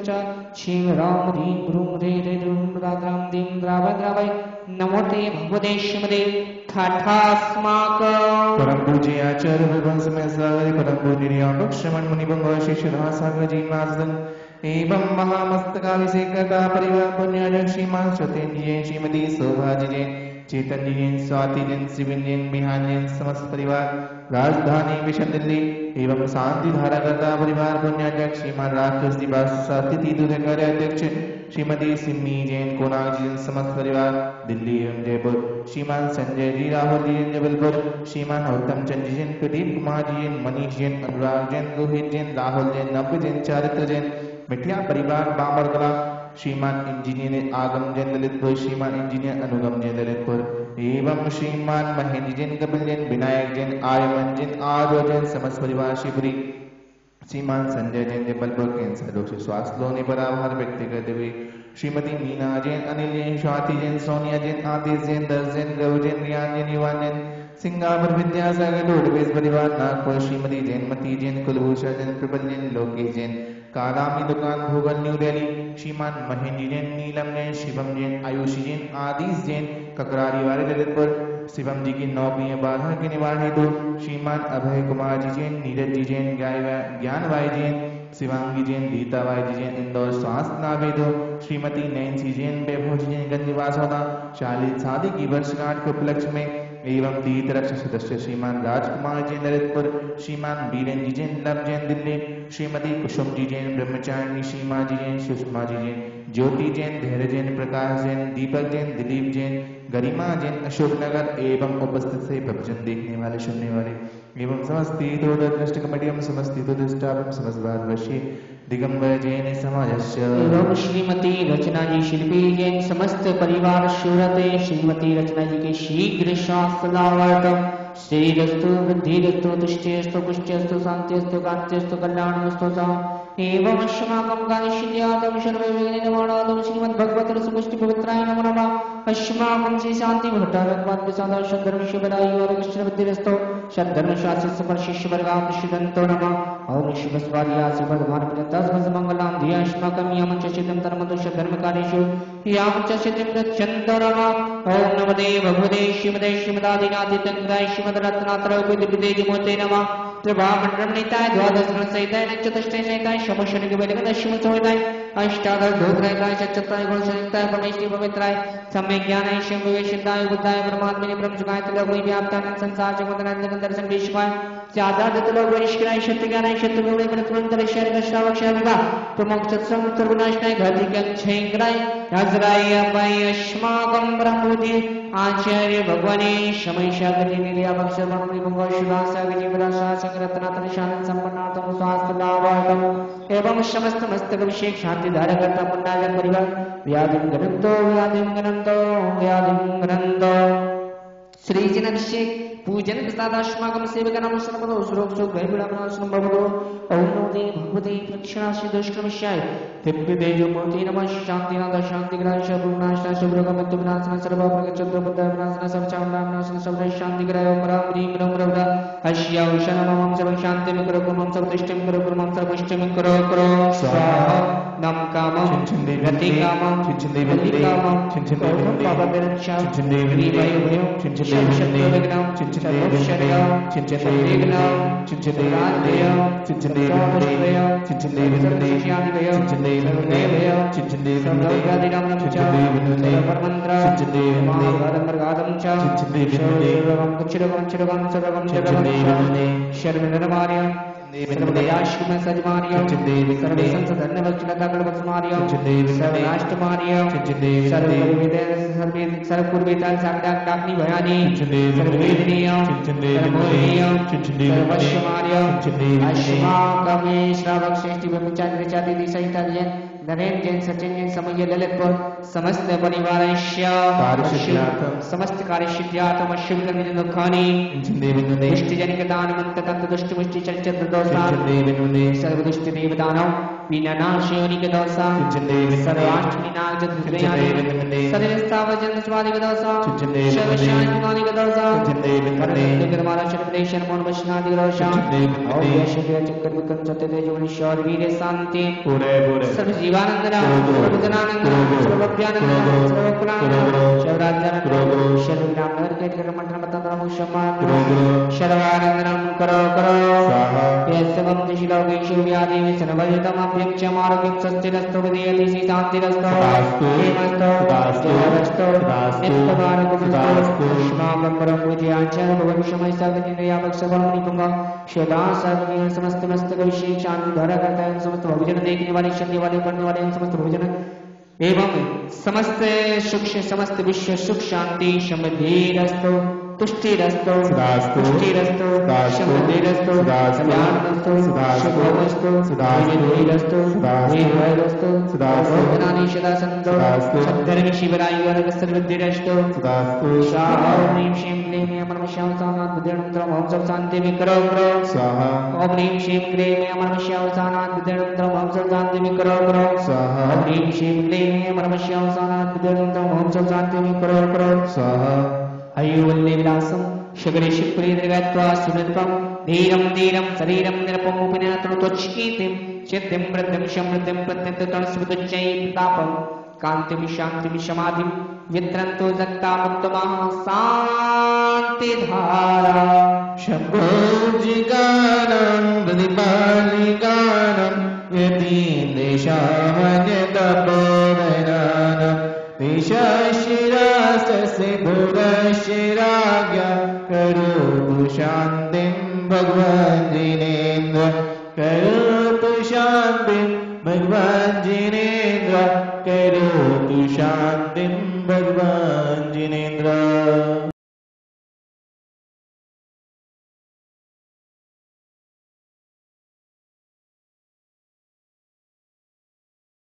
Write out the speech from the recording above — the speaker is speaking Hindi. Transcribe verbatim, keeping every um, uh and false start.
च क्षीम राम ह्रीं ह्रूं ह्रे ह्रे ह्रूं द्राद्रां दीं द्रावय द्रावय नमो ते भगवते श्रीमते ठाठास्माकं परम पूज्य आचार्य विभंस में सागर परम पूज्य नियामक श्रवण मुनि बंगो शिष्य सागर जी महाजन एवं महामस्तकाभिषेक करता परिवार पुण्य श्रीमान सत्येंद्र श्रीमती शोभा जी चेतन जी स्वाति जैन शिविन जैन बिहान जैन समस्त परिवार राजधानी मिशन दिल्ली एवं शांति धारा करता परिवार पुण्याध्यक्ष श्रीमान राकेश दिवास अतिथि दूध कार्याध्यक्ष श्रीमती सिम्मी जैन कोनाग जी समस्त परिवार दिल्ली एवं जयपुर श्रीमान संजय जी राहुल जी जबलपुर श्रीमान उत्तम चंद जी जैन प्रदीप कुमार जी जैन मनीष जैन अनुराग जैन रोहित जैन राहुल जैन नव्य जैन चारित्र जैन मिठिया परिवार बामरकला श्रीमान इंजीनियर आगम जैन ललितपुर श्रीमान इंजीनियर अनुगम जैन ललितपुर एवं श्रीमान महेंद्र जैन कपिल जैन विनायक जैन आर्यमन जैन आर्य जैन समस्त परिवार शिवपुरी श्रीमान संजय जैन जबलपुर कैंसर रोग से स्वास्थ्य लोने पर आभार व्यक्त करते हुए श्रीमती मीना जैन अनिल जैन स्वाति जैन सोनिया जैन आदित्य जैन दर्श जैन गौ जैन रियान जैन युवान जैन सिंगापुर विद्यासागर रोडवेज परिवार नागपुर श्रीमती जैनमती जैन कुलभूषण जैन प्रबल जैन लोकेश जैन कालामी दुकान भोगल न्यू दिल्ली श्रीमान महेंद्र जैन नीलम जैन शिवम जैन आयुषी जैन आदिश जैन ककरारी वाले ललितपुर शिवम जी की नौकरियां बाधा के निवारण हेतु श्रीमान अभय कुमार जी जैन नीरज जी जैन ज्ञान भाई जैन शिवांगी जैन रीता भाई जी जैन इंदौर स्वास्थ्य लाभ हेतु श्रीमती नैन्सी जैन वैभव जी जैन गंजवास होना चालीस शादी की वर्षगांठ के उपलक्ष्य में एवं तीर्थ रक्षा सदस्य श्रीमान राजकुमार जैन ललितपुर श्रीमान बीरेन जी जैन लव जैन दिल्ली श्रीमती कुसुम जी जैन ब्रह्मचारिणी सीमा जी जैन सुषमा जी जैन ज्योति जैन धैर्य जैन प्रकाश जैन दीपक जैन दिलीप जैन गरिमा जैन अशोक नगर एवं उपस्थित से प्रवचन देखने वाले सुनने वाले एवं समस्त तीर्थोदृष्ट कमेटी एवं समस्त तीर्थोदृष्टा समस्त भारतवर्षीय दिगंबर जैन समाजस्य एवं श्रीमती रचना जी शिल्पी जैन समस्त परिवार सूरते श्रीमती रचना जी के शीघ्र स्वास्थ्य लाभार्थम श्रीरस्तु वृद्धिरस्तु तुष्टिरस्तु पुष्टिरस्तु शांतिरस्तु कांतिरस्तु कल्याणमस्तु एवं अस्माकं कानिशिद्यातं सर्वविघ्ननिवारणार्थं श्रीमद्भगवतः सुपुष्टि पवित्राय नमो नमः अस्माकं श्री शांति भट्टारकवाद प्रसाद सद्धर्म शिवराय और कृष्ण बुद्धिरस्तो सद्धर्म शास्त्र स्पर्शिष्य वर्गाम श्रीदन्तो नमः ओम शिव स्वादिया शिवधमान प्रत्यस मंगलाम धिया अस्माकं यमं च सिद्धं धर्मतो सद्धर्म कार्येषु याम च सिद्धिं गच्छन्तो नमः ओम नमो भगवते श्रीमते श्रीमदादिनाथितंत्राय श्रीमद्रत्नात्रय विद्युतेजमूर्ते नमः त्रिभामण्डलनिताय द्वादश सहिताय चतुष्टय सहिताय शमशनि के बेले दशम सहिताय अष्टादश धोत्राय चतुर्थाय गुण सहिताय परमेश्वरी पवित्राय सम्यक ज्ञानाय शिव विवेशिताय बुद्धाय परमात्मने ब्रह्मज्ञाय त्रिलोक व्याप्ताय संसार जगतनाय दर्शन देशकाय चादाद त्रिलोक वरिष्ठाय सत्य ज्ञानाय सत्य गुणे परतमंत्र शरीर श्रावक शरीरा प्रमुख सत्संग सर्वनाशनाय घाती के छेंगराय राजराय अपाय अस्माकं ब्रह्मोदि आचार्य भगवाने शमैशागति निर्यापक सर्वमणि मंगल शिवासागति जीवराशा संरत्नातन शांति संपन्नार्थम स्वास्थ्य लाभार्थम एवं समस्त मस्तक अभिषेक शांति धारा करता पुण्यजन परिवार व्याधिं गणन्तो व्याधिं गणन्तो व्याधिं गणन्तो श्री जन अभिषेक पूजन प्रसादास्माकं सेवकानां सर्वतो सुरोग सुख भयविडामनाशनं भवतो ओम नमो भगवते प्रक्षणासि दुष्क्रमस्याय दिव्य तेजो मूर्ति नमः शांतिनाथ शांति ग्रह सर्वनाशना सर्वरोग मृत्यु विनाशना सर्व प्रगच्ඡन्तो बुद्ध विनाशना सर्वचामनाशना सर्व शांति ग्रह ओम राम ह्रीं ह्रूं ह्रौरा हस्या उषनमं सर्व शांति में करो कुमं सर्व दृष्टि में करो कुमं सर्व पुष्टि में करो करो स्वाहा नम कामं गति कामं चिंचन्दे वन्दे चिंचन्दे वन्दे पापविरक्षा चिंचन्दे वन्दे भयो चिंचन्दे विघ्नं चिंचन्दे वन्दे चिंचन्दे विघ्नं चिंचन्दे वन्दे चिंचन्दे वन्दे चिंचन्दे वन्दे चिंचन्दे वन्दे चिंचन्दे वन्दे गादिनां चिंचन्दे वन्दे परमंत्र चिंचन्दे वन्दे गादं च चिंचन्दे वन्दे सर्वं कुचिरवं चिरवं सर्वं चिरवं वन्दे शर्वनरमार्यं सर्वदाश्रम सजमार्यं सर्व संसदन वचनता गणवत्समार्यं सर्वराष्ट्रमार्यं सर्वविद सर्वे सर्वपूर्वेतान सागडाग्नि भयानि सर्ववेदनीयं सर्वमोहनीयं सर्ववश्यमार्यं अस्माकं श्रावक श्रेष्ठी ब्रह्मचारी चाति सहिता जैन नरेन जैन सचिन जैन समय ललितपुर समस्त परिवारस्य समस्त कार्यसिद्ध्यार्थम अश्वकर्म दुःखानि दृष्टिजनिक दान मंत्र तंत्र दुष्ट मुष्टि चर्चा दोषान् सर्वदुष्ट देवदानव Vinanashyonika dosa Sarvashtrinaak Jadhudriyani Sadhistavajan Swadika dosa Shavashantika dosa Karamanikramara Shadapdeshan Monvashnadi dosha Audya Shadya Chakkarvikam Satyadeja Shor Veer Santi Sarvjivanandana Sarvjananandana Sarvabhyanandana Sarvakulanandana Shavradyanandana Sharviramnarketkaramatanamatanamu Shaman Sharvanandanam Karo Karo Yasavam Tishilogeshu Vyadi Sanavajatam Abhyam Chamaragim Sastirasto Vidiyati Santirasto Hemasto Jayarasto Nittavarakumasto Shnagam Paramudyanchana Bhavishamai Sagadinaya Bhaksavaram Nikumva Shada Sarvagyan Samastamasta Gavishe Shanti Dharakatayan Samasta Bhavijana Dekini Vali Shandi Vali Parni Vali Samasta Bhavijana एवं समस्त सुख समस्त विश्व सुख शांति समृद्धिरस्तु तुष्टिरस्तु पुष्टिरस्तु समृद्धिरस्तु कल्याणमस्तु शुभमस्तु विजयरस्तु दीर्घायुरस्तु भोजनानि सदा सन्तु सद्धर्मि शिवरायु सर्वद्धिरस्तु स्वाहा ओम ह्रीं श्रीं क्लीं अमरमश्याम सानात् बुद्धिर्नन्द्रम ओम सब शांति विकरो करो स्वाहा ओम ह्रीं श्रीं क्लीं अमरमश्याम सानात् बुद्धिर्नन्द्रम ओम सब शांति विकरो करो स्वाहा ओम ह्रीं श्रीं क्लीं अमरमश्याम सानात् बुद्धिर्नन्द्रम ओम सब शांति विकरो करो स्वाहा अयोवल्ले विलासम शगरे शिवपुरी दीर्घत्वा सुनत्वं धीरं धीरं शरीरं निरपमुपनातं त्वच्कीतिं चित्तं वृद्धिं समृद्धिं प्रत्यन्ततणस्वदुच्चै प्रतापं कान्तिं शान्तिं समाधिं विद्रन्तो जगतामुत्तमः शान्तिधारा शम्भो जिगानं प्रतिपालिकानं यतीन्द्रेशामन्यतपोवनानं विशशिराससिद्धुरशिराज्ञा करोतु शान्तिं भगवान् जिनेन्द्र करोतु शान्तिं भगवान् जिनेन्द्र करोतु शान्तिं